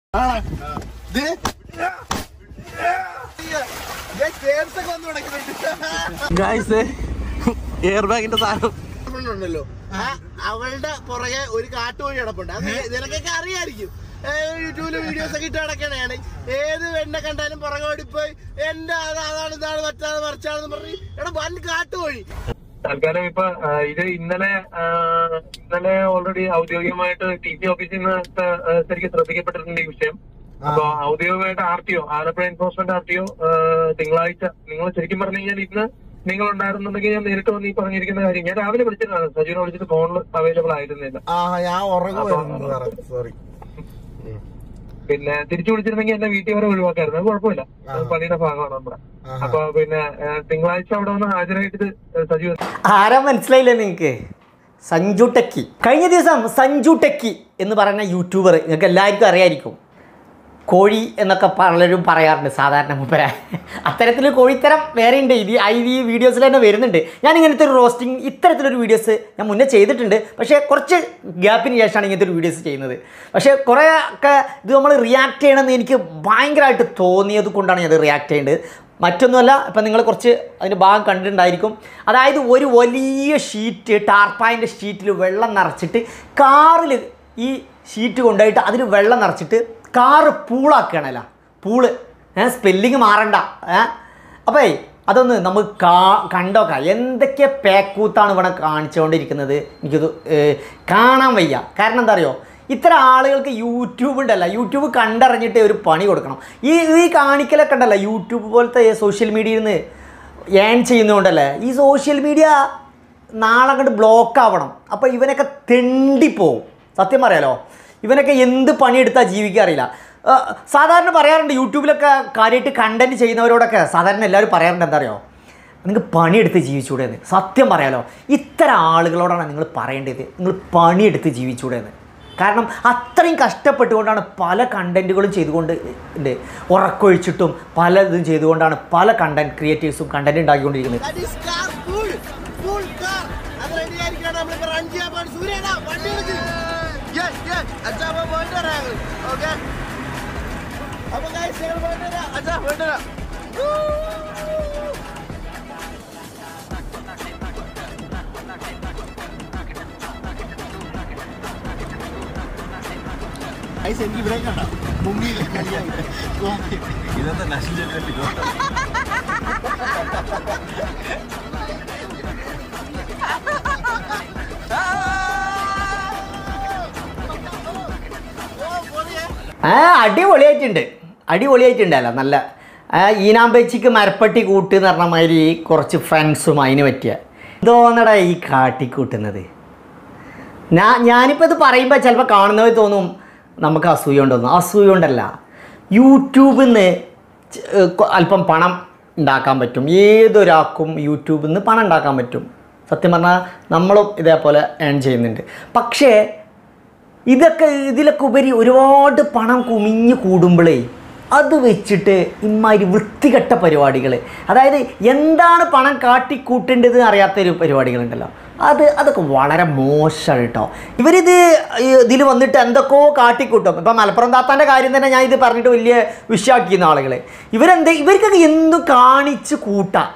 Air ബാഗിന്റെ സാധനം ഉണ്ടല്ലോ, അവളുടെ പുറകെ ഒരു കാട്ടുകോഴി കിടപ്പുണ്ട്. അത് നിനക്കൊക്കെ അറിയായിരിക്കും. യൂട്യൂബില് വീഡിയോസ് ഒക്കെ ഇട്ട് കിടക്കണയാണ്. ഏത് വെണ്ണ കണ്ടാലും പുറകെ ഓടിപ്പോയി എന്റെ അതാണ് ഇതാണ് മറ്റാണ് മറിച്ചാണെന്ന് പറഞ്ഞ് എടാ വൻ കാട്ടുകോഴി. തൽക്കാലം ഇപ്പൊ ഇത് ഇന്നലെ ഓൾറെഡി ഔദ്യോഗികമായിട്ട് TC ഓഫീസിൽ നിന്ന് ശരിക്കും ശ്രദ്ധിക്കപ്പെട്ടിട്ടുണ്ട് ഈ വിഷയം. അപ്പൊ ഔദ്യോഗികമായിട്ട് RTO, ആലപ്പുഴ എൻഫോഴ്സ്മെന്റ് RTO തിങ്കളാഴ്ച, നിങ്ങൾ ശരിക്കും പറഞ്ഞു കഴിഞ്ഞാൽ ഇന്ന് നിങ്ങൾ ഉണ്ടായിരുന്നുണ്ടെങ്കിൽ ഞാൻ നേരിട്ട് വന്ന് ഈ പറഞ്ഞിരിക്കുന്ന കാര്യം ഞാൻ രാവിലെ വിളിച്ചിട്ടാണ്. സജീവനെ വിളിച്ചിട്ട് ഫോണിൽ അവൈലബിൾ ആയിരുന്നില്ല. പിന്നെ തിരിച്ചു വിളിച്ചിരുന്നെങ്കിൽ എന്നെ വീട്ടിൽ വരെ ഒഴിവാക്കായിരുന്നു. അത് കുഴപ്പമില്ല, പണിയുടെ ഭാഗമാണ് നമ്മുടെ. അപ്പൊ പിന്നെ തിങ്കളാഴ്ച അവിടെ വന്ന് ഹാജരായിട്ട് സജീവ ആരാ മനസ്സിലായില്ലേ നിങ്ങൾക്ക്? സഞ്ജു ടെക്കി. കഴിഞ്ഞ ദിവസം സഞ്ജു ടെക്കി എന്ന് പറയുന്ന യൂട്യൂബർ നിങ്ങൾക്ക് എല്ലാവർക്കും അറിയായിരിക്കും. കോഴി എന്നൊക്കെ പലരും പറയാറുണ്ട് സാധാരണ മുമ്പേ. അത്തരത്തിൽ കോഴിത്തരം വേറെ ഉണ്ട്. ഈ വീഡിയോസിൽ തന്നെ വരുന്നുണ്ട്. ഞാൻ ഇങ്ങനത്തെ ഒരു റോസ്റ്റിംഗ് ഇത്തരത്തിലൊരു വീഡിയോസ് ഞാൻ മുന്നേ ചെയ്തിട്ടുണ്ട്. പക്ഷേ കുറച്ച് ഗ്യാപ്പിന് ശേഷമാണ് ഇങ്ങനത്തെ ഒരു വീഡിയോസ് ചെയ്യുന്നത്. പക്ഷേ കുറേ ഒക്കെ ഇത് നമ്മൾ റിയാക്ട് ചെയ്യണമെന്ന് എനിക്ക് ഭയങ്കരമായിട്ട് തോന്നിയത് കൊണ്ടാണ് ഞാൻ റിയാക്ട് ചെയ്യേണ്ടത്. മറ്റൊന്നുമല്ല, ഇപ്പം നിങ്ങൾ കുറച്ച് അതിൻ്റെ ഭാഗം കണ്ടിട്ടുണ്ടായിരിക്കും. അതായത് ഒരു വലിയ ഷീറ്റ്, ടാർപ്പായിൻ്റെ ഷീറ്റിൽ വെള്ളം നിറച്ചിട്ട് കാറിൽ ഈ ഷീറ്റ് കൊണ്ടുപോയിട്ട് അതിൽ വെള്ളം നിറച്ചിട്ട് കാറ് പൂളാക്കുകയാണല്ലോ. പൂള് സ്പെല്ലിങ് മാറണ്ട. അപ്പോൾ അതൊന്ന് നമുക്ക് കണ്ടോക്കാം. എന്തൊക്കെ പേക്കൂത്താണ് ഇവിടെ കാണിച്ചുകൊണ്ടിരിക്കുന്നത്. എനിക്കത് കാണാൻ വയ്യ. കാരണം എന്താ അറിയോ, ഇത്തരം ആളുകൾക്ക് യൂട്യൂബ് ഉണ്ടല്ല, യൂട്യൂബ് കണ്ടറിഞ്ഞിട്ട് ഒരു പണി കൊടുക്കണം. ഈ കാണിക്കലൊക്കെ ഉണ്ടല്ലോ, യൂട്യൂബ് പോലത്തെ സോഷ്യൽ മീഡിയയിൽ നിന്ന് ഏൺ ചെയ്യുന്നതുകൊണ്ടല്ലേ ഈ സോഷ്യൽ മീഡിയ നാളെ അങ്ങോട്ട് ബ്ലോക്ക് ആവണം. അപ്പോൾ ഇവനൊക്കെ തെണ്ടിപ്പോവും. സത്യം പറയാലോ, ഇവനൊക്കെ എന്ത് പണിയെടുത്താൽ ജീവിക്കാൻ അറിയില്ല. സാധാരണ പറയാറുണ്ട് യൂട്യൂബിലൊക്കെ കാര്യമായിട്ട് കണ്ടൻറ്റ് ചെയ്യുന്നവരോടൊക്കെ സാധാരണ എല്ലാവരും പറയാറുണ്ട് എന്താ അറിയോ, നിങ്ങൾക്ക് പണിയെടുത്ത് ജീവിച്ചൂടെന്ന്. സത്യം പറയാലോ, ഇത്തരം ആളുകളോടാണ് നിങ്ങൾ പറയേണ്ടത്, നിങ്ങൾ പണിയെടുത്ത് ജീവിച്ചൂടെന്ന്. കാരണം അത്രയും കഷ്ടപ്പെട്ടുകൊണ്ടാണ് പല കണ്ടൻറ്റുകളും ചെയ്തുകൊണ്ട് ഉണ്ട്. ഉറക്കൊഴിച്ചിട്ടും പല ഇതും ചെയ്തുകൊണ്ടാണ് പല കണ്ടൻറ്റ് ക്രിയേറ്റേഴ്സും കണ്ടൻറ്റ് ഉണ്ടാക്കിക്കൊണ്ടിരിക്കുന്നത്. എനിക്ക് ഇവിടെ കണ്ട മുങ്ങി ഇതെന്താ നാഷണൽ അടിപൊളിയായിട്ടുണ്ടല്ലോ. നല്ല ഈനാമ്പേച്ചിക്ക് മരപ്പട്ടി കൂട്ട് എന്ന് പറഞ്ഞ മാതിരി കുറച്ച് ഫ്രണ്ട്സും അതിന് പറ്റിയ എന്തോന്നടാ ഈ കാട്ടിക്കൂട്ടുന്നത്. ഞാനിപ്പോൾ ഇത് പറയുമ്പോൾ ചിലപ്പോൾ കാണുന്നവർ തോന്നും നമുക്ക് അസൂയ ഉണ്ടോന്നും. അസൂയ കൊണ്ടല്ല, യൂട്യൂബിൽ നിന്ന് അല്പം പണം ഉണ്ടാക്കാൻ പറ്റും. ഏതൊരാൾക്കും യൂട്യൂബിൽ നിന്ന് പണം ഉണ്ടാക്കാൻ പറ്റും. സത്യം പറഞ്ഞാൽ നമ്മളും ഇതേപോലെ ഏൺ ചെയ്യുന്നുണ്ട്. പക്ഷേ ഇതിലൊക്കെ ഉപരി ഒരുപാട് പണം കുമിഞ്ഞ് കൂടുമ്പോഴേ അത് വെച്ചിട്ട് ഇമ്മാതിരി വൃത്തികെട്ട പരിപാടികൾ, അതായത് എന്താണ് പണം കാട്ടിക്കൂട്ടേണ്ടത് അറിയാത്തൊരു പരിപാടികളുണ്ടല്ലോ, അതൊക്കെ വളരെ മോശമാണ് കേട്ടോ. ഇതിൽ വന്നിട്ട് എന്തൊക്കെയോ കാട്ടിക്കൂട്ടും. ഇപ്പം മലപ്പുറം താത്താൻ്റെ കാര്യം തന്നെ ഞാൻ ഇത് പറഞ്ഞിട്ട് വലിയ വിഷയമാക്കിയിരുന്ന ആളുകൾ ഇവർക്കൊക്കെ എന്തും കാണിച്ച് കൂട്ടാം.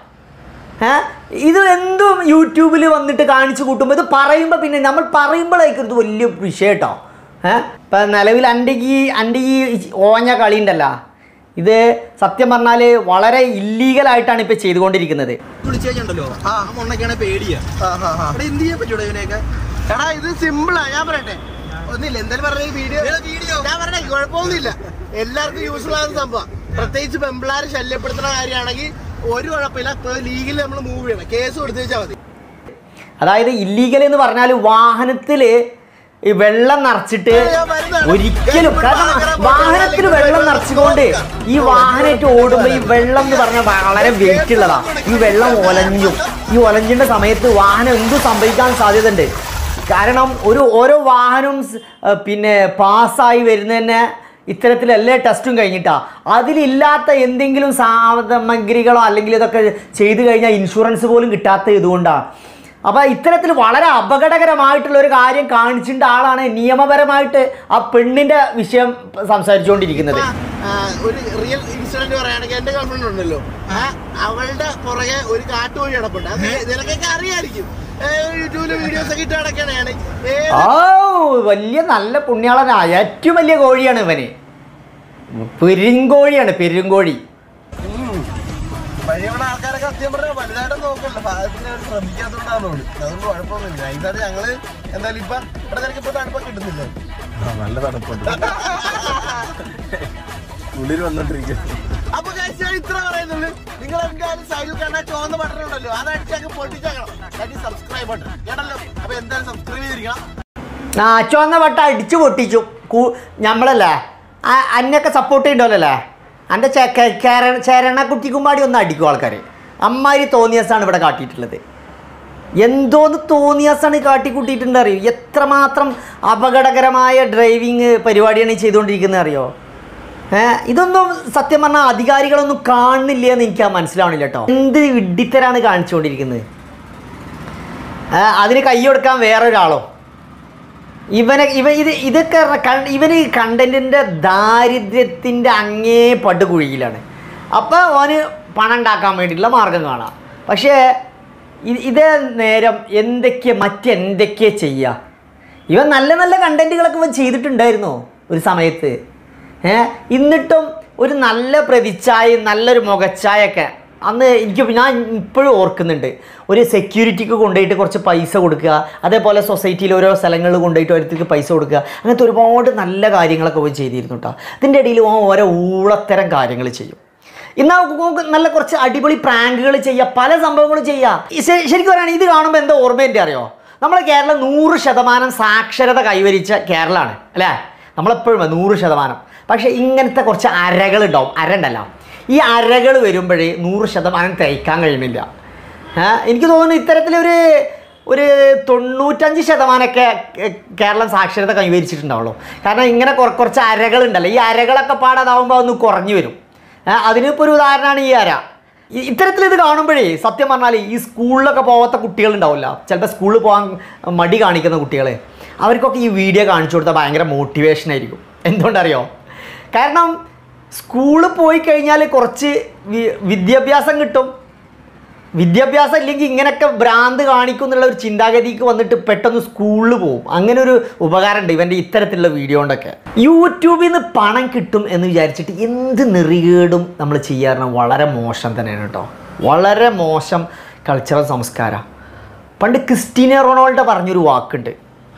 ഇത് എന്തും യൂട്യൂബിൽ വന്നിട്ട് കാണിച്ച് കൂട്ടുമ്പോൾ ഇത് പറയുമ്പോൾ പിന്നെ നമ്മൾ പറയുമ്പോഴേക്കും ഇത് വലിയ വിഷയം കേട്ടോ. ഇപ്പം നിലവിൽ എൻ്റെ ഈ ഓഞ്ഞ കളി ഉണ്ടല്ലോ, ഇത് സത്യം പറഞ്ഞാൽ വളരെ ഇല്ലീഗലായിട്ടാണ് ഇപ്പം ചെയ്തുകൊണ്ടിരിക്കുന്നത്. വിളിച്ചു കഴിഞ്ഞുണ്ടല്ലോ പേടിയാ. എന്ത് ചെയ്യാൻ പറ്റൂടെ ഇവനെയൊക്കെ? എടാ ഇത് സിമ്പിളാ. ഞാൻ പറയട്ടെ, ഒന്നില്ല എന്തായാലും പറഞ്ഞ വീഡിയോ ഞാൻ പറഞ്ഞ കുഴപ്പമൊന്നുമില്ല. എല്ലാവർക്കും യൂസ്ഫുൾ ആകുന്ന സംഭവം. പ്രത്യേകിച്ച് പെമ്പിളാരെ ശല്യപ്പെടുത്തുന്ന കാര്യമാണെങ്കിൽ ഒരു കുഴപ്പമില്ല. ലീഗിൽ നമ്മൾ മൂവ് ചെയ്യണം, കേസ് കൊടുത്തു വെച്ചാൽ മതി. അതായത് ഇല്ലീഗൽ എന്ന് പറഞ്ഞാൽ വാഹനത്തിൽ ഈ വെള്ളം നിറച്ചിട്ട് ഒരിക്കലും, കാരണം വാഹനത്തിൽ വെള്ളം നിറച്ചുകൊണ്ട് ഈ വാഹനമായിട്ട് ഓടുമ്പോൾ ഈ വെള്ളം എന്ന് പറഞ്ഞാൽ വളരെ വെയിറ്റ് ഉള്ളതാണ്. ഈ വെള്ളം ഈ ഒലഞ്ചിൻ്റെ സമയത്ത് വാഹനം എന്തും സംഭവിക്കാൻ സാധ്യതയുണ്ട്. കാരണം ഓരോ വാഹനവും പിന്നെ പാസ്സായി വരുന്നതന്നെ ഇത്തരത്തിലെല്ലാ ടെസ്റ്റും കഴിഞ്ഞിട്ടാണ്. അതിലില്ലാത്ത എന്തെങ്കിലും സാമഗ്രികളോ അല്ലെങ്കിൽ ഇതൊക്കെ ചെയ്ത് കഴിഞ്ഞാൽ ഇൻഷുറൻസ് പോലും കിട്ടാത്ത ഇതുകൊണ്ടാണ്. അപ്പോൾ ഇത്തരത്തിൽ വളരെ അപകടകരമായിട്ടുള്ള ഒരു കാര്യം കാണിച്ചിട്ട് ആളാണ് നിയമപരമായിട്ട് ആ പെണ്ണിൻ്റെ വിഷയം സംസാരിച്ചുകൊണ്ടിരിക്കുന്നത്. ഒരു റിയൽ ഇൻസിഡന്റ് പറയുകയാണെങ്കിൽ എന്റെ ഗേൾഫ്രണ്ട് ഉണ്ടല്ലോ, അവളുടെ പുറകെ ഒരു കാട്ടുകോഴി കിടപ്പുണ്ട്. അത് നിനക്കൊക്കെ അറിയായിരിക്കും, യൂട്യൂബില് വീഡിയോസ് ഒക്കെ ഇട്ട് കിടക്കണയാണ്. വലിയ നല്ല പുണ്യാളനാ, ഏറ്റവും വലിയ കോഴിയാണ് ഇവന്, പെരുങ്കോഴിയാണ്, പെരുങ്കോഴി. വഴിയുള്ള ആൾക്കാരൊക്കെ സത്യം പറഞ്ഞാൽ വലുതായിട്ട് നോക്കണ്ട, ഭാഗത്തിന് ശ്രദ്ധിക്കാത്തതുകൊണ്ടാണ്. അതുകൊണ്ട് കുഴപ്പമൊന്നുമില്ല. ഇതാണ് ഞങ്ങള് എന്തായാലും ഇപ്പൊ ഇവിടെ നിനക്ക് ഇപ്പൊ തണുപ്പൊക്കെ കിട്ടുന്നില്ല. നല്ല തണുപ്പുണ്ട്, ഉള്ളിൽ വന്നോണ്ടിരിക്കും. അപ്പൊ ഇത്ര പറയുന്നുള്ളൂ. നിങ്ങൾ എന്തായാലും സൈഡിൽ കണ്ട ചുവന്ന ബട്ടൺ ഉണ്ടല്ലോ, അതടിച്ചൊക്കെ പൊട്ടിച്ചേക്കണം. സബ്സ്ക്രൈബ് ബട്ടൺ കേട്ടല്ലോ. അപ്പൊ എന്തായാലും സബ്സ്ക്രൈബ് ചെയ്തിരിക്കണം. ചുവന്ന ബട്ടൺ അടിച്ചു പൊട്ടിച്ചു. നമ്മളല്ലേ അന്നൊക്കെ സപ്പോർട്ട് ചെയ്യണ്ടല്ലേ, എൻ്റെ ചേരണക്കുട്ടിക്കുമ്പാടി ഒന്ന് അടിക്കും ആൾക്കാർ. അമ്മാതിരി തോന്നിയാസാണ് ഇവിടെ കാട്ടിയിട്ടുള്ളത്. എന്തോന്ന് തോന്നിയാസാണ് കാട്ടിക്കൂട്ടിയിട്ടുണ്ട് അറിയോ? എത്രമാത്രം അപകടകരമായ ഡ്രൈവിങ് പരിപാടിയാണ് ചെയ്തുകൊണ്ടിരിക്കുന്നത് അറിയോ? ഇതൊന്നും സത്യം പറഞ്ഞാൽ അധികാരികളൊന്നും കാണുന്നില്ല എന്ന് എനിക്ക് മനസ്സിലാവണില്ല കേട്ടോ. എന്ത് വിഡ്ഢിത്തരാണ് കാണിച്ചുകൊണ്ടിരിക്കുന്നത്. അതിന് കൈ കൊടുക്കാൻ വേറൊരാളോ? ഇതൊക്കെ ഇവന് കണ്ടന്റിൻ്റെ ദാരിദ്ര്യത്തിൻ്റെ അങ്ങേ പടുകുഴിയിലാണ്. അപ്പോൾ ഓന് പണം ഉണ്ടാക്കാൻ വേണ്ടിയിട്ടുള്ള മാർഗം കാണാം. പക്ഷേ ഇതേ നേരം മറ്റെന്തൊക്കെ ചെയ്യുക? ഇവൻ നല്ല നല്ല കണ്ടന്റുകളൊക്കെ ഇവൻ ചെയ്തിട്ടുണ്ടായിരുന്നു ഒരു സമയത്ത്. എന്നിട്ടും ഒരു നല്ല പ്രതിച്ഛായ, നല്ലൊരു മുഖച്ഛായൊക്കെ അന്ന് ഞാൻ ഇപ്പോഴും ഓർക്കുന്നുണ്ട്. ഒരു സെക്യൂരിറ്റിക്ക് കൊണ്ടുപോയിട്ട് കുറച്ച് പൈസ കൊടുക്കുക, അതേപോലെ സൊസൈറ്റിയിൽ ഓരോ സ്ഥലങ്ങളിൽ കൊണ്ടുപോയിട്ട് ഓരോരുത്തർക്ക് പൈസ കൊടുക്കുക, അങ്ങനത്തെ ഒരുപാട് നല്ല കാര്യങ്ങളൊക്കെ പോയി ചെയ്തിരുന്നു കേട്ടോ. അതിൻ്റെ ഇടയിൽ ഓരോ ഊളത്തരം കാര്യങ്ങൾ ചെയ്യും. ഇന്ന് നല്ല കുറച്ച് അടിപൊളി പ്രാങ്കുകൾ ചെയ്യുക, പല സംഭവങ്ങളും ചെയ്യുക. ശരിക്കും പറയുകയാണെങ്കിൽ ഇത് കാണുമ്പോൾ എന്താ ഓർമ്മേൻ്റെ അറിയോ? നമ്മളെ കേരളം 100% സാക്ഷരത കൈവരിച്ച കേരളമാണ് അല്ലേ? നമ്മളെപ്പോഴും 100%. പക്ഷേ ഇങ്ങനത്തെ കുറച്ച് അരകളുണ്ടാവും. അരണ്ടല്ലോ, ഈ അരകൾ വരുമ്പോഴേ 100% തയ്ക്കാൻ കഴിയുന്നില്ല. എനിക്ക് തോന്നുന്നു ഇത്തരത്തിലൊരു 95% കേരളം സാക്ഷരത കൈവരിച്ചിട്ടുണ്ടാവുള്ളൂ. കാരണം ഇങ്ങനെ കുറച്ച് അരകളുണ്ടല്ലോ, ഈ അരകളൊക്കെ പാടാതാവുമ്പോൾ ഒന്ന് കുറഞ്ഞു വരും. അതിനിപ്പോൾ ഒരു ഉദാഹരണമാണ് ഈ അര. ഇത്തരത്തിലിത് കാണുമ്പോഴേ സത്യം പറഞ്ഞാൽ ഈ സ്കൂളിലൊക്കെ പോകാത്ത കുട്ടികളുണ്ടാവില്ല, ചിലപ്പോൾ സ്കൂളിൽ പോകാൻ മടി കാണിക്കുന്ന കുട്ടികൾ, അവർക്കൊക്കെ ഈ വീഡിയോ കാണിച്ചു കൊടുത്താൽ ഭയങ്കര മോട്ടിവേഷനായിരിക്കും. എന്തുകൊണ്ടറിയോ? കാരണം സ്കൂളിൽ പോയി കഴിഞ്ഞാൽ കുറച്ച് വിദ്യാഭ്യാസം കിട്ടും. വിദ്യാഭ്യാസം ഇല്ലെങ്കിൽ ഇങ്ങനെയൊക്കെ ഭ്രാന്ത് കാണിക്കും എന്നുള്ള ഒരു ചിന്താഗതിക്ക് വന്നിട്ട് പെട്ടെന്ന് സ്കൂളിൽ പോകും. അങ്ങനെ ഒരു ഉപകാരമുണ്ട് ഇവൻ്റെ ഇത്തരത്തിലുള്ള വീഡിയോ കൊണ്ടൊക്കെ. യൂട്യൂബിൽ നിന്ന് പണം കിട്ടും എന്ന് വിചാരിച്ചിട്ട് എന്ത് നെറികേടും നമ്മൾ ചെയ്യാറുണ്ട്. വളരെ മോശം തന്നെയാണ് കേട്ടോ, വളരെ മോശം കൾച്ചറൽ സംസ്കാരം. പണ്ട് ക്രിസ്റ്റ്യാനോ റൊണാൾഡോ പറഞ്ഞൊരു വാക്കുണ്ട്,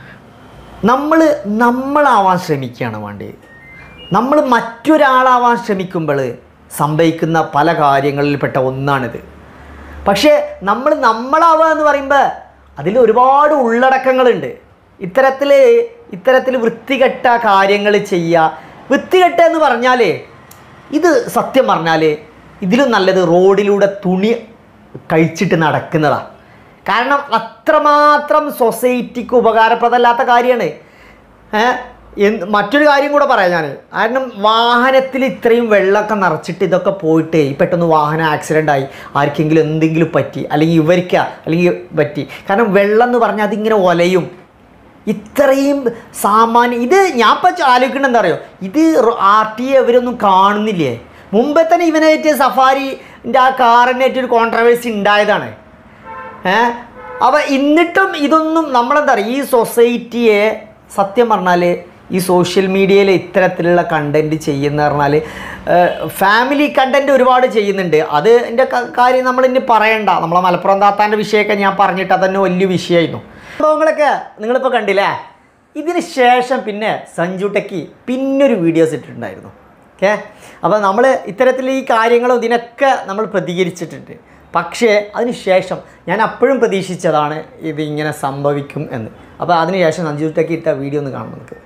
നമ്മളാവാൻ ശ്രമിക്കുകയാണ് വേണ്ടത്. നമ്മൾ മറ്റൊരാളാവാൻ ശ്രമിക്കുമ്പോൾ സംഭവിക്കുന്ന പല കാര്യങ്ങളിൽപ്പെട്ട ഒന്നാണിത്. പക്ഷേ നമ്മളാവുക എന്ന് പറയുമ്പോൾ അതിൽ ഒരുപാട് ഉള്ളടക്കങ്ങളുണ്ട്. ഇത്തരത്തിൽ വൃത്തികെട്ട കാര്യങ്ങൾ ചെയ്യുക. വൃത്തികെട്ട എന്ന് പറഞ്ഞാൽ ഇത് സത്യം പറഞ്ഞാൽ ഇതിലും നല്ലത് റോഡിലൂടെ തുണി കഴിച്ചിട്ട് നടക്കുന്നതാണ്. കാരണം അത്രമാത്രം സൊസൈറ്റിക്ക് ഉപകാരപ്രദമല്ലാത്ത കാര്യമാണ്. മറ്റൊരു കാര്യം കൂടെ പറയാം ഞാൻ. കാരണം വാഹനത്തിൽ ഇത്രയും വെള്ളമൊക്കെ നിറച്ചിട്ട് ഇതൊക്കെ പോയിട്ട് പെട്ടെന്ന് വാഹനം ആക്സിഡൻ്റ് ആയി ആർക്കെങ്കിലും എന്തെങ്കിലും പറ്റി, അല്ലെങ്കിൽ അല്ലെങ്കിൽ പറ്റി. കാരണം വെള്ളം എന്ന് പറഞ്ഞാൽ അതിങ്ങനെ ഒലയും. ഇത്രയും സാമാന്യം ഇത് ഞാൻ ഇപ്പം ആലോചിക്കേണ്ടത് എന്താ പറയുക, ഇത് RTA ഇവരൊന്നും കാണുന്നില്ലേ? മുമ്പേ തന്നെ ഇവനായിട്ട് സഫാരിൻ്റെ ആ കാറിനായിട്ടൊരു കോൺട്രവേഴ്സി ഉണ്ടായതാണ്. അപ്പോൾ എന്നിട്ടും ഇതൊന്നും നമ്മളെന്താ പറയുക, ഈ സൊസൈറ്റിയെ സത്യം പറഞ്ഞാൽ ഈ സോഷ്യൽ മീഡിയയിൽ ഇത്തരത്തിലുള്ള കണ്ടൻറ്റ് ചെയ്യുന്ന പറഞ്ഞാൽ ഫാമിലി കണ്ടൻറ്റ് ഒരുപാട് ചെയ്യുന്നുണ്ട്. അതിൻ്റെ കാര്യം നമ്മളിനി പറയണ്ട. നമ്മളെ മലപ്പുറം താത്താൻ്റെ വിഷയമൊക്കെ ഞാൻ പറഞ്ഞിട്ട് അതന്നെ വലിയ വിഷയമായിരുന്നു. സംഭവങ്ങളൊക്കെ നിങ്ങളിപ്പോൾ കണ്ടില്ലേ. ഇതിന് ശേഷം പിന്നെ സഞ്ജു ടെക്കി പിന്നൊരു വീഡിയോസ് ഇട്ടിട്ടുണ്ടായിരുന്നു. ഓക്കെ, അപ്പോൾ നമ്മൾ ഇത്തരത്തിൽ ഈ കാര്യങ്ങളും ഇതിനൊക്കെ നമ്മൾ പ്രതികരിച്ചിട്ടുണ്ട്. പക്ഷേ അതിന് ശേഷം ഞാൻ അപ്പോഴും പ്രതീക്ഷിച്ചതാണ് ഇത് ഇങ്ങനെ സംഭവിക്കും എന്ന്. അപ്പോൾ അതിന് ശേഷം സഞ്ജു ടെക്കി ഇട്ട വീഡിയോ ഒന്ന് കാണാം നമുക്ക്.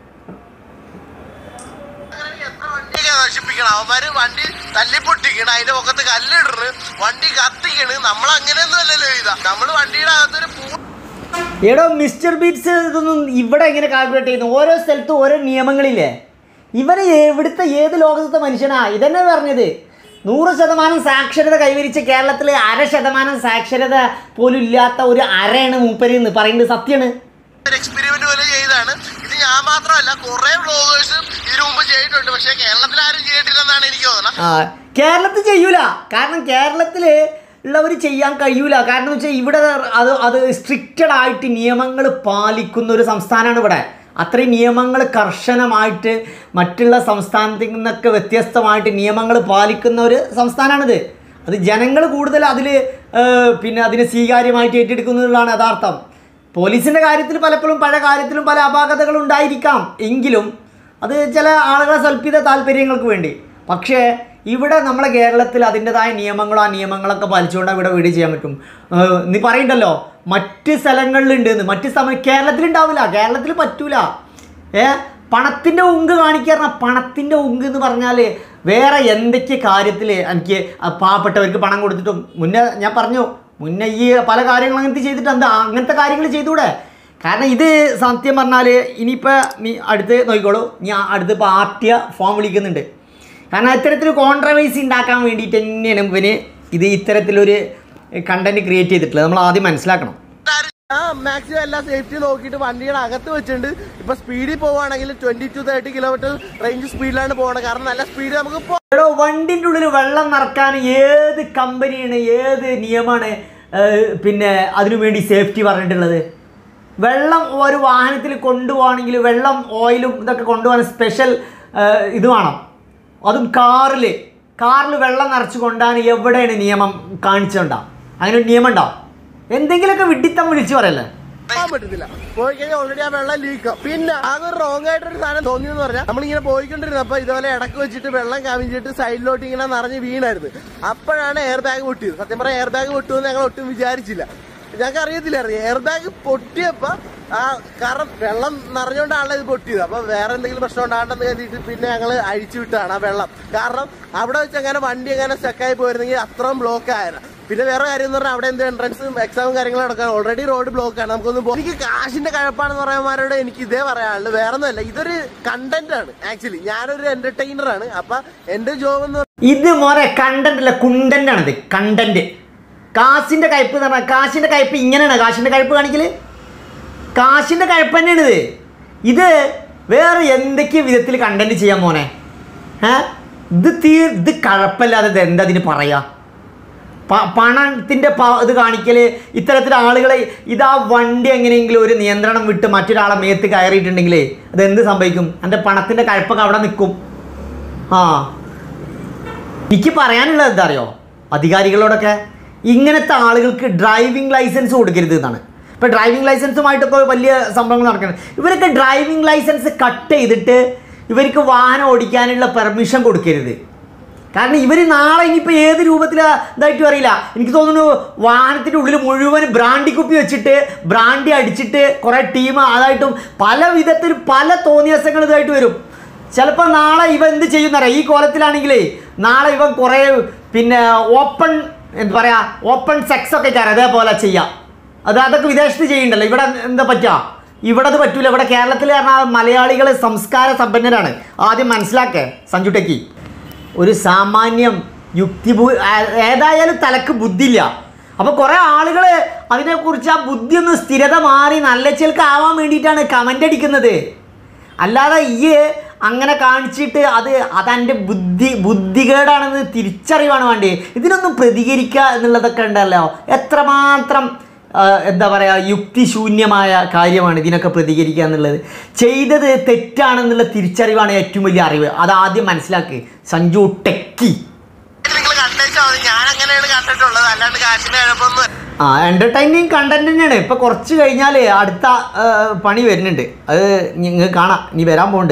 അവന്മാര് വണ്ടി തല്ലിപ്പൊട്ടിക്കണ്, അതിന്റെ മുഖത്ത് കല്ലിടണ്, വണ്ടി കത്തിക്കണ്. നമ്മളങ്ങനെയൊന്നും അല്ലല്ലോ ചെയ്താ. നമ്മള് വണ്ടിയുടെ അകത്തൊരു എടോ മിസ്റ്റർ ബീറ്റ്സ് ഇതൊന്നും ഇവിടെ എങ്ങനെ കാൽക്കുലേറ്റ് ചെയ്യുന്നു? ഓരോ സ്ഥലത്തും ഓരോ നിയമങ്ങളില്ലേ? ഇവരെ എവിടുത്തെ ഏത് ലോകത്തെ മനുഷ്യനാ ഇതന്നെ പറഞ്ഞത്? 100% സാക്ഷരത കൈവരിച്ച കേരളത്തിൽ 0.5% സാക്ഷരത പോലും ഇല്ലാത്ത ഒരു അരയാണ് മൂപ്പര് എന്ന് പറയുന്നത് സത്യമാണ്. എക്സ്പെരിമെന്റ് പോലെ ചെയ്താണ് ഇത്. ഞാൻ മാത്രമല്ല കുറെ വ്ളോഗേഴ്സ് ഇതിനു മുമ്പ് ചെയ്തിട്ടുണ്ട്. പക്ഷെ കേരളത്തിൽ ആരും ചെയ്തിട്ടില്ലെന്നാണ് എനിക്ക് തോന്നുന്നത്. കേരളത്തിൽ ചെയ്യൂല. കാരണം കേരളത്തിൽ ഉള്ളവർ ചെയ്യാൻ കഴിയൂല. കാരണം എന്ന് വെച്ചാൽ ഇവിടെ അത് സ്ട്രിക്റ്റഡ് ആയിട്ട് നിയമങ്ങൾ പാലിക്കുന്ന ഒരു സംസ്ഥാനമാണ് ഇവിടെ. അത്രയും നിയമങ്ങൾ കർശനമായിട്ട് മറ്റുള്ള സംസ്ഥാനത്തിൽ നിന്നൊക്കെ വ്യത്യസ്തമായിട്ട് നിയമങ്ങൾ പാലിക്കുന്ന ഒരു സംസ്ഥാനമാണിത്. അത് ജനങ്ങൾ കൂടുതൽ പിന്നെ അതിനെ സ്വീകാര്യമായിട്ട് ഏറ്റെടുക്കുന്നതാണ് യഥാർത്ഥം. പോലീസിൻ്റെ കാര്യത്തിൽ പലപ്പോഴും പല കാര്യത്തിലും പല അപാകതകളും ഉണ്ടായിരിക്കാം. എങ്കിലും അത് ചില ആളുകളെ സ്വൽപ്പിത താല്പര്യങ്ങൾക്ക് വേണ്ടി. പക്ഷേ ഇവിടെ നമ്മളെ കേരളത്തിൽ അതിൻ്റെതായ നിയമങ്ങളോ ആ നിയമങ്ങളൊക്കെ പാലിച്ചുകൊണ്ട് ഇവിടെ വീഡിയോ ചെയ്യാൻ പറ്റും. നീ പറയണ്ടല്ലോ മറ്റ് സ്ഥലങ്ങളിലുണ്ട് എന്ന്. മറ്റ് കേരളത്തിലുണ്ടാവില്ല. കേരളത്തിൽ പറ്റൂല. പണത്തിൻ്റെ ഉങ്ക് കാണിക്കാറ. പണത്തിൻ്റെ ഉങ്ക് എന്ന് പറഞ്ഞാൽ വേറെ എന്തൊക്കെ കാര്യത്തിൽ എനിക്ക് പാവപ്പെട്ടവർക്ക് പണം കൊടുത്തിട്ടും മുന്നേ ഞാൻ പറഞ്ഞു മുന്നേ ഈ പല കാര്യങ്ങളും അങ്ങനത്തെ ചെയ്തിട്ട് അങ്ങനത്തെ കാര്യങ്ങൾ ചെയ്തുകൂടെ? കാരണം ഇത് സത്യം പറഞ്ഞാൽ ഇനിയിപ്പോൾ നീ അടുത്ത് നോക്കിക്കോളൂ. ഞാൻ അടുത്ത് പാർട്ടിയെ ഫോം വിളിക്കുന്നുണ്ട്. കാരണം ഇത്തരത്തിൽ കോൺട്രവേഴ്സി ഉണ്ടാക്കാൻ വേണ്ടിയിട്ട് തന്നെയാണ് ഇവന് ഇത്തരത്തിലൊരു കണ്ടന്റ് ക്രിയേറ്റ് ചെയ്തിട്ടുള്ളത്. നമ്മൾ ആദ്യം മനസ്സിലാക്കണം. മാക്സിമം എല്ലാ സേഫ്റ്റി നോക്കിയിട്ട് വണ്ടിയുടെ അകത്ത് വെച്ചിട്ടുണ്ട്. ഇപ്പൊ സ്പീഡിൽ പോവുകയാണെങ്കിൽ 20-30 കിലോമീറ്റർ റേഞ്ച് സ്പീഡിലാണ് പോകണം. കാരണം നല്ല സ്പീഡ് നമുക്ക് വണ്ടിൻ്റെ ഉള്ളിൽ വെള്ളം നിറക്കാൻ ഏത് കമ്പനിയാണ് ഏത് നിയമമാണ് പിന്നെ അതിനുവേണ്ടി സേഫ്റ്റി പറഞ്ഞിട്ടുള്ളത്? വെള്ളം ഒരു വാഹനത്തിൽ കൊണ്ടുപോകണമെങ്കിൽ വെള്ളം ഓയിലും ഇതൊക്കെ കൊണ്ടുപോകാൻ സ്പെഷ്യൽ ഇത് വേണം. അതും കാറിൽ വെള്ളം നിറച്ച് കൊണ്ടുപോകാൻ എവിടെയാണ് നിയമം കാണിച്ചുണ്ടാവും? അങ്ങനെ ഒരു നിയമം ഉണ്ടാവും. എന്തെങ്കിലുമൊക്കെ വിഡിത്തം വിളിച്ചു പറയല്ലേ? പറ്റത്തില്ല. പോയി കഴിഞ്ഞാൽ ഓൾറെഡി ആ വെള്ളം ലീക്ക്. പിന്നെ ആകെ ഒരു റോങ് ആയിട്ടൊരു സാധനം തോന്നിയെന്ന് പറഞ്ഞാൽ നമ്മളിങ്ങനെ പോയിക്കൊണ്ടിരുന്നപ്പോ ഇതുപോലെ ഇടക്ക് വെച്ചിട്ട് വെള്ളം കവിഞ്ഞിട്ട് സൈഡിലോട്ട് ഇങ്ങനെ നിറഞ്ഞ് വീണായിരുന്നു. അപ്പോഴാണ് എയർ ബാഗ് പൊട്ടിയത്. സത്യം പറഞ്ഞാൽ എയർ ബാഗ് പൊട്ടുമെന്ന് ഞങ്ങൾ ഒട്ടും വിചാരിച്ചില്ല. ഞങ്ങൾക്ക് അറിയത്തില്ലായിരുന്നു. എയർ ബാഗ് പൊട്ടിയപ്പോ കാരണം വെള്ളം നിറഞ്ഞുകൊണ്ടാണല്ലോ ഇത് പൊട്ടിയത്. അപ്പൊ വേറെ എന്തെങ്കിലും പ്രശ്നം ഉണ്ടാകണ്ടെന്ന് കരുതിയിട്ട് പിന്നെ ഞങ്ങൾ അഴിച്ചു വിട്ടാണ് ആ വെള്ളം. കാരണം അവിടെ വെച്ച് അങ്ങനെ വണ്ടി അങ്ങനെ സ്റ്റക്കായി പോയിരുന്നെങ്കിൽ അത്രയും ബ്ലോക്ക് ആയിരുന്നു. പിന്നെ വേറെ കാര്യം എന്ന് പറഞ്ഞാൽ അവിടെ എന്ത് എൻട്രൻസും എക്സാമും കാര്യങ്ങളും നടക്കാൻ ഓൾറെഡി റോഡ് ബ്ലോക്ക് ആണ്. നമുക്കൊന്നും എനിക്ക് കാശിന്റെ കഴപ്പാണെന്ന് പറയാന്മാരോട് എനിക്ക് ഇതേ പറയാനുള്ളൂ. വേറെ ഒന്നുമല്ല, ഇതൊരു കണ്ടന്റ് ആണ്. ആക്ച്വലി ഞാനൊരു എന്റർടൈനർ ആണ്. അപ്പൊ എന്റെ ജോബ് എന്ന് ഇത് മോനെ കണ്ടന്റ് അല്ല, കുണ്ടന്റ് ആണിത്. കണ്ടന്റ്. കാശിന്റെ കയ്പ് എന്ന് പറഞ്ഞാൽ കാശിന്റെ കയ്പ് ഇങ്ങനെയാണ്. കാശിന്റെ കയ്പ് കാണിക്കല് കാശിന്റെ കയ്പ് തന്നെയാണിത്. ഇത് വേറെ എന്തൊക്കെ വിധത്തിൽ കണ്ടന്റ് ചെയ്യാൻ മോനെ? ഇത് കഴപ്പല്ലാതെ എന്താ അതിന് പറയാ? പണത്തിൻ്റെ ഇത് കാണിക്കൽ, ഇത്തരത്തിൽ ആളുകളെ ഇതാ വണ്ടി എങ്ങനെയെങ്കിലും ഒരു നിയന്ത്രണം വിട്ട് മറ്റൊരാളെ മേത്ത് കയറിയിട്ടുണ്ടെങ്കിൽ അതെന്ത് സംഭവിക്കും? എൻ്റെ പണത്തിൻ്റെ കഴപ്പൊക്കെ അവിടെ നിൽക്കും. എനിക്ക് പറയാനുള്ളത് എന്താ അറിയോ അധികാരികളോടൊക്കെ? ഇങ്ങനത്തെ ആളുകൾക്ക് ഡ്രൈവിംഗ് ലൈസൻസ് കൊടുക്കരുത് എന്നാണ്. ഇപ്പോൾ ഡ്രൈവിംഗ് ലൈസൻസുമായിട്ടൊക്കെ വലിയ സംഭവങ്ങൾ നടക്കുന്നത്. ഇവരൊക്കെ ഡ്രൈവിംഗ് ലൈസൻസ് കട്ട് ചെയ്തിട്ട് ഇവർക്ക് വാഹനം ഓടിക്കാനുള്ള പെർമിഷൻ കൊടുക്കരുത്. കാരണം ഇവർ നാളെ ഇനിയിപ്പോൾ ഏത് രൂപത്തിലായിട്ടും അറിയില്ല. എനിക്ക് തോന്നുന്നു വാഹനത്തിൻ്റെ ഉള്ളിൽ മുഴുവൻ ബ്രാൻഡി കുപ്പി വെച്ചിട്ട് ബ്രാൻഡി അടിച്ചിട്ട് കുറേ ടീം അതായിട്ടും പല വിധത്തിൽ പല തോന്നിയാസങ്ങൾ ഇതായിട്ട് വരും. ചിലപ്പോൾ നാളെ ഇവ എന്ത് ചെയ്യുന്നറിയാം? ഈ കോലത്തിലാണെങ്കിലേ നാളെ ഇവൻ കുറേ പിന്നെ ഓപ്പൺ സെക്സ് ഒക്കെ കയറാം. അതേപോലെ ചെയ്യാം. അതൊക്കെ വിദേശത്ത് ചെയ്യുന്നുണ്ടല്ലോ. ഇവിടെ എന്താ പറ്റുക? ഇവിടെ അത് പറ്റൂല. ഇവിടെ കേരളത്തിൽ പറഞ്ഞാൽ മലയാളികൾ സംസ്കാര സമ്പന്നരാണ്. ആദ്യം മനസ്സിലാക്കേ സഞ്ജു ടെക്കി. ഒരു സാമാന്യം ഏതായാലും തലക്ക് ബുദ്ധിയില്ല. അപ്പോൾ കുറേ ആളുകൾ അതിനെക്കുറിച്ച് ആ ബുദ്ധി ഒന്ന് സ്ഥിരത മാറി നല്ല ചേൽക്കാവാൻ വേണ്ടിയിട്ടാണ് കമൻ്റ് അടിക്കുന്നത്. അല്ലാതെ ഈ അങ്ങനെ കാണിച്ചിട്ട് അതെൻ്റെ ബുദ്ധികേടാണെന്ന് തിരിച്ചറിവാണ് വേണ്ടത്. ഇതിനൊന്നും പ്രതികരിക്കുക എന്നുള്ളതൊക്കെ ഉണ്ടല്ലോ. എത്രമാത്രം എന്താ പറയുക യുക്തിശൂന്യമായ കാര്യമാണ് ഇതിനൊക്കെ പ്രതികരിക്കുക എന്നുള്ളത്. ചെയ്തത് തെറ്റാണെന്നുള്ള തിരിച്ചറിവാണ് ഏറ്റവും വലിയ അറിവ്. അതാദ്യം മനസ്സിലാക്കി സഞ്ജു ടെക്കി. എന്റർടൈനിങ് കണ്ടന്റ് തന്നെയാണ്. ഇപ്പൊ കുറച്ച് കഴിഞ്ഞാൽ അടുത്ത പണി വരുന്നുണ്ട്. അത് നിങ്ങൾ കാണാം. ഇനി വരാൻ പോകുന്നുണ്ട്.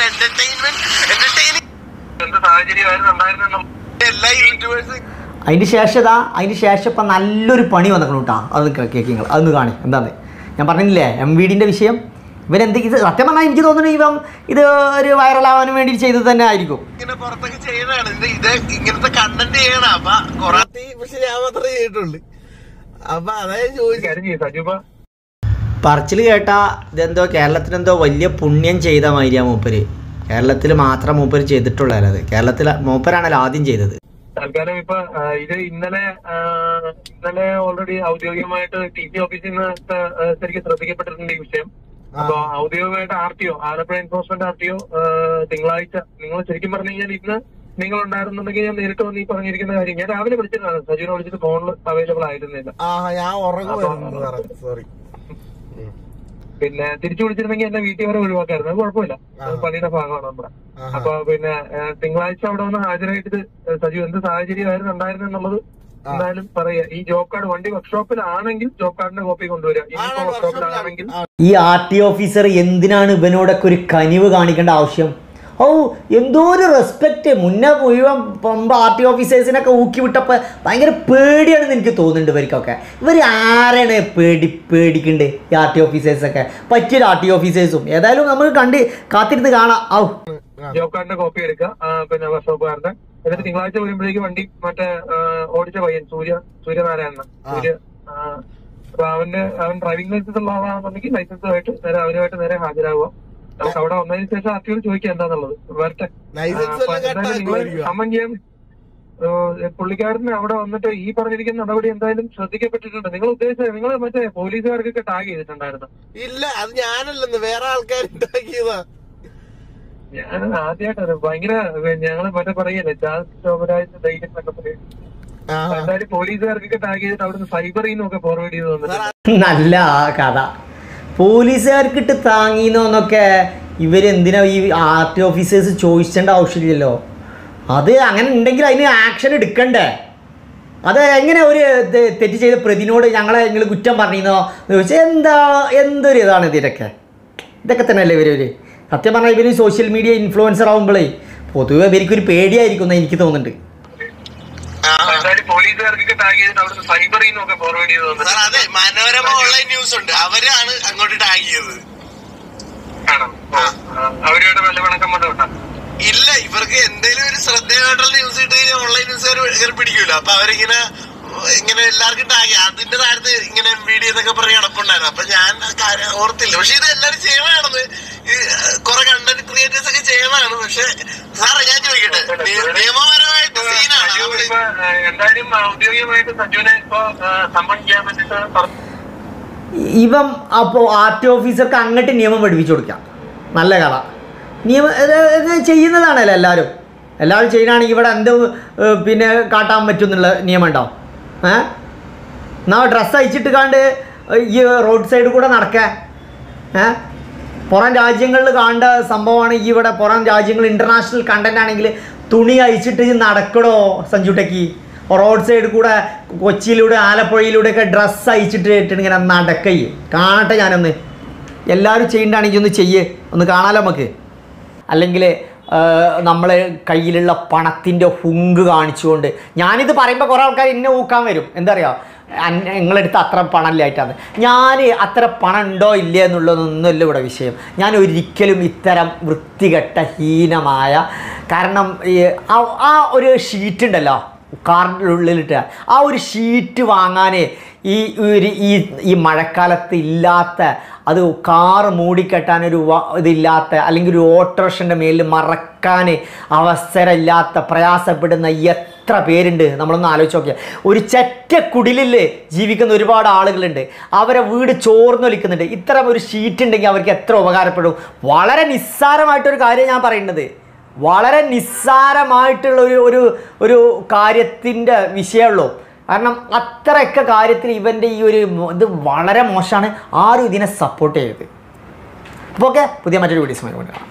അതിന് ശേഷം ഇപ്പം നല്ലൊരു പണി വന്നിക്കണം കേട്ടോ. അത് കേൾക്കിങ്ങൾ അതൊന്ന് കാണി. എന്താണ് ഞാൻ പറഞ്ഞില്ലേ MVDൻ്റെ വിഷയം? ഇവരെന്തെങ്കിലും സത്യം പറഞ്ഞാൽ എനിക്ക് തോന്നുന്നു ഇത് ഒരു വൈറലാവാൻ വേണ്ടി ചെയ്തത് തന്നെ ആയിരിക്കും. പറച്ചിൽ കേട്ടാ ഇതെന്തോ കേരളത്തിനെന്തോ വലിയ പുണ്യം ചെയ്ത മാതിരിയാ മൂപ്പര്. കേരളത്തിൽ മാത്രം മൂപ്പര് ചെയ്തിട്ടുള്ളതല്ല. അത് കേരളത്തിൽ മൂപ്പരാണല്ലോ ആദ്യം ചെയ്തത്. തൽക്കാലം ഇപ്പൊ ഇത് ഇന്നലെ ഓൾറെഡി ഔദ്യോഗികമായിട്ട് ടി സി ഓഫീസിൽ നിന്ന് ശരിക്കും ശ്രദ്ധിക്കപ്പെട്ടിട്ടുണ്ട് ഈ വിഷയം. അപ്പൊ ഔദ്യോഗികമായിട്ട് RTO ആലപ്പുഴ എൻഫോഴ്സ്മെന്റ് RTO തിങ്കളാഴ്ച നിങ്ങൾ ശരിക്കും പറഞ്ഞു കഴിഞ്ഞാൽ ഇന്ന് നിങ്ങൾ ഉണ്ടായിരുന്നുണ്ടെങ്കിൽ ഞാൻ നേരിട്ട് വന്ന് ഈ പറഞ്ഞിരിക്കുന്ന കാര്യം ഞാൻ രാവിലെ വിളിച്ചിരുന്നു. സജീവനെ വിളിച്ചിട്ട് ഫോണിൽ അവൈലബിൾ ആയിരുന്നില്ല. പിന്നെ തിരിച്ചു വിളിച്ചിരുന്നെങ്കിൽ എന്റെ വീട്ടിൽ വരെ ഒഴിവാക്കായിരുന്നു. അത് കുഴപ്പമില്ല, പണിയുടെ ഭാഗമാണ് നമ്മുടെ. അപ്പൊ പിന്നെ തിങ്കളാഴ്ച അവിടെ വന്ന് ഹാജരായിട്ട് സജീവ് എന്ത് സാഹചര്യമായിരുന്നു ഉണ്ടായിരുന്നു എന്നുള്ളത് എന്തായാലും പറയാ. ഈ ജോബ് കാർഡ് വണ്ടി വർക്ക്ഷോപ്പിലാണെങ്കിൽ ജോബ് കാർഡിന്റെ കോപ്പി കൊണ്ടുവരാം. ഇനിയിപ്പോ വർക്ക്ഷോപ്പിലാണെങ്കിൽ ഈ RTO ഓഫീസർ എന്തിനാണ് ഇവനോടൊക്കെ ഒരു കനിവ് കാണിക്കേണ്ട ആവശ്യം? ഓ, എന്തോ ഒരു റെസ്പെക്റ്റ്. മുന്നേ മുഴുവൻ RTO ഓഫീസേഴ്സിനൊക്കെ ഊക്കി വിട്ടപ്പോൾ ഭയങ്കര പേടിയാണെന്ന് എനിക്ക് തോന്നുന്നുണ്ട് ഇവർക്കൊക്കെ. ഇവർ ആരാണ് പേടിക്കണ്ടേ ഈ RTO ഓഫീസേഴ്സൊക്കെ? പറ്റിയൊരു RTO ഓഫീസേഴ്സും ഏതായാലും നമുക്ക് കാത്തിരുന്ന് കാണാം. ജോബ് കാർഡിന്റെ കോപ്പി എടുക്കുക, പിന്നെ വർക്ക്ഷോപ്പുകാരുടെ. എന്നിട്ട് തിങ്കളാഴ്ച വരുമ്പോഴേക്ക് വണ്ടി മറ്റേ ഓടിച്ച പയ്യൻ സൂര്യനാരായണൻ അപ്പൊ അവൻ ഡ്രൈവിംഗ് ലൈസൻസ് ഉള്ള ആളാണെന്നുണ്ടെങ്കിൽ ലൈസൻസുമായിട്ട് അവരുമായിട്ട് നേരെ ഹാജരാകുക. നമുക്ക് അവിടെ വന്നതിന് ശേഷം RTO ചോദിക്കുക എന്താന്നുള്ളത്. വരട്ടെ, കമന്റ് ചെയ്യാൻ പുള്ളിക്കാരന് അവിടെ വന്നിട്ട് ഈ പറഞ്ഞിരിക്കുന്ന നടപടി എന്തായാലും ശ്രദ്ധിക്കപ്പെട്ടിട്ടുണ്ട്. നിങ്ങൾ ഉദ്ദേശിച്ചത് നിങ്ങൾ മറ്റേ പോലീസുകാർക്കൊക്കെ ടാഗ് ചെയ്തിട്ടുണ്ടായിരുന്നു? ഇല്ല, അത് ഞാനല്ലെന്ന് വേറെ ആൾക്കാർ ഉണ്ടാക്കിയതാ. ഞാൻ ആദ്യമായിട്ടാണ് ഭയങ്കര ഞങ്ങള് മറ്റേ പറയല്ലേ ശോഭരാജ് ധൈര്യം എന്നൊക്കെ പറയും. എന്തായാലും പോലീസുകാർക്കൊക്കെ ടാഗ് ചെയ്തിട്ട് അവിടുന്ന് സൈബറിൽ നിന്നൊക്കെ ഫോർവേഡ് ചെയ്ത് വന്നിട്ട് നല്ല കഥ. പോലീസുകാർക്കിട്ട് താങ്ങിന്നൊക്കെ ഇവരെന്തിനാ ഈ RTO ഓഫീസേഴ്സ് ചോദിച്ചേണ്ട ആവശ്യമില്ലല്ലോ. അത് അങ്ങനെ ഉണ്ടെങ്കിൽ അതിന് ആക്ഷൻ എടുക്കണ്ടേ? അത് എങ്ങനെ ഒരു തെറ്റ് ചെയ്ത പ്രതിനോട് നിങ്ങൾ കുറ്റം പറഞ്ഞോ എന്ന് ചോദിച്ചാൽ എന്തൊരു ഇതാണ് ഇതൊക്കെ തന്നെയല്ലേ ഇവർ സത്യം പറഞ്ഞാൽ ഇവർ സോഷ്യൽ മീഡിയ ഇൻഫ്ലുവൻസർ ആകുമ്പോഴേ പൊതുവെ ഇവർക്കൊരു പേടിയായിരിക്കും എന്ന് എനിക്ക് തോന്നുന്നുണ്ട്. പോലീസുകാർക്കൊക്കെ ടാഗ് ചെയ്തിട്ട് അവിടുന്ന് സൈബറിൽ നിന്നൊക്കെ ഫോർവേഡ് ചെയ്ത് വന്നിട്ട് അതെ, മനോരമ ഓൺലൈൻ ന്യൂസ് ഉണ്ട്, അവരാണ് അങ്ങോട്ട് ടാഗ് ചെയ്തത്. ആണോ? അവരുമായിട്ട് വല്ല വണക്കം ബന്ധമുണ്ടോ? ഇല്ല, ഇവർക്ക് എന്തെങ്കിലും ഒരു ശ്രദ്ധേയമായിട്ടുള്ള ന്യൂസ് ഇട്ട് കഴിഞ്ഞാൽ ഓൺലൈൻ ന്യൂസുകാർ പിടിക്കൂല. അപ്പൊ അവരിങ്ങനെ എല്ലാവർക്കും ടാഗ് അതിന്റെ താരത്ത് ഇങ്ങനെ വീഡിയോ എന്നൊക്കെ പറഞ്ഞ് കിടപ്പുണ്ടായിരുന്നു. അപ്പൊ ഞാൻ കാര്യം ഓർത്തില്ല. പക്ഷെ ഇത് എല്ലാവരും ചെയ്യണമാണെന്ന്, കുറെ കണ്ടന്റ് ക്രിയേറ്റേഴ്സ് ഒക്കെ ചെയ്യണതാണ്. പക്ഷെ സാറേ ഞാൻ ചോദിക്കട്ടെ, നിയമപരമായിട്ട് സീനാണ് എന്തായാലും ഔദ്യോഗികമായിട്ട് സജീവനെ ഇപ്പൊ സമ്മൺ ചെയ്യാൻ വേണ്ടിട്ട് ഇവൻ അപ്പോൾ RTO ഓഫീസർക്ക് അങ്ങോട്ട് നിയമം പഠിപ്പിച്ചു കൊടുക്കാം. നല്ല കഥ. ചെയ്യുന്നതാണല്ലോ എല്ലാവരും ചെയ്യുകയാണെങ്കിൽ ഇവിടെ എന്ത് പിന്നെ കാട്ടാൻ പറ്റും എന്നുള്ള നിയമം ഉണ്ടാവും. എന്നാ ഡ്രസ്സ് അയച്ചിട്ട് കാണ്ട് ഈ റോഡ് സൈഡിൽ കൂടെ നടക്കാൻ പുറം രാജ്യങ്ങളിൽ കാണേണ്ട സംഭവമാണ്. ഈ ഇവിടെ പുറം രാജ്യങ്ങൾ ഇൻ്റർനാഷണൽ കണ്ടന്റ് ആണെങ്കിൽ തുണി അയച്ചിട്ട് നടക്കടോ സഞ്ജുട്ടേക്ക്. റോഡ് സൈഡിൽ കൂടെ കൊച്ചിയിലൂടെ ആലപ്പുഴയിലൂടെയൊക്കെ ഡ്രസ്സ് അയച്ചിട്ട് ഇങ്ങനെ നടക്കയ്യ് കാണട്ടെ. ഞാനൊന്ന് എല്ലാവരും ചെയ്യണ്ടാണെങ്കിൽ ഒന്ന് ഒന്ന് കാണാലോ നമുക്ക്. അല്ലെങ്കിൽ നമ്മൾ കയ്യിലുള്ള പണത്തിൻ്റെ ഹുങ്ക് കാണിച്ചുകൊണ്ട് ഞാനിത് പറയുമ്പോൾ കുറേ ആൾക്കാർ എന്നെ ഊക്കാൻ വരും. എന്താ പറയുക, നിങ്ങളെടുത്ത് അത്ര പണം ഇല്ലായിട്ടാണ്. ഞാൻ അത്ര പണം ഉണ്ടോ ഇല്ല എന്നുള്ളതൊന്നുമല്ല ഇവിടെ വിഷയം. ഞാൻ ഒരിക്കലും ഇത്തരം വൃത്തികെട്ട ഹീനമായ കാരണം ആ ഒരു ഷീറ്റ് ഉണ്ടല്ലോ കാറിൻ്റെ ഉള്ളിലിട്ട്, ആ ഒരു ഷീറ്റ് വാങ്ങാൻ ഈ മഴക്കാലത്ത് ഇല്ലാത്ത, അത് കാറ് മൂടിക്കെട്ടാനൊരു ഇതില്ലാത്ത, അല്ലെങ്കിൽ ഒരു ഓട്ടോറിക്ഷൻ്റെ മേലിൽ മറക്കാൻ അവസരമില്ലാത്ത പ്രയാസപ്പെടുന്ന എത്ര പേരുണ്ട് നമ്മളൊന്ന് ആലോചിച്ച് നോക്കിയാൽ. ഒരു ചെറ്റക്കുടിലിൽ ജീവിക്കുന്ന ഒരുപാട് ആളുകളുണ്ട്. അവരെ വീട് ചോർന്നൊലിക്കുന്നുണ്ട്. ഇത്തരം ഒരു ഷീറ്റ് ഉണ്ടെങ്കിൽ അവർക്ക് എത്ര ഉപകാരപ്പെടും. വളരെ നിസ്സാരമായിട്ടൊരു കാര്യം ഞാൻ പറയുന്നത്, വളരെ നിസ്സാരമായിട്ടുള്ള ഒരു കാര്യത്തിൻ്റെ വിഷയമുള്ളൂ. കാരണം അത്രയൊക്കെ കാര്യത്തിൽ ഇവൻ്റെ ഈ ഒരു ഇത് വളരെ മോശമാണ്. ആരും ഇതിനെ സപ്പോർട്ട് ചെയ്യരുത്. അപ്പോൾ ഓക്കെ, പുതിയ മറ്റൊരു വീഡിയോസ് കാണാം.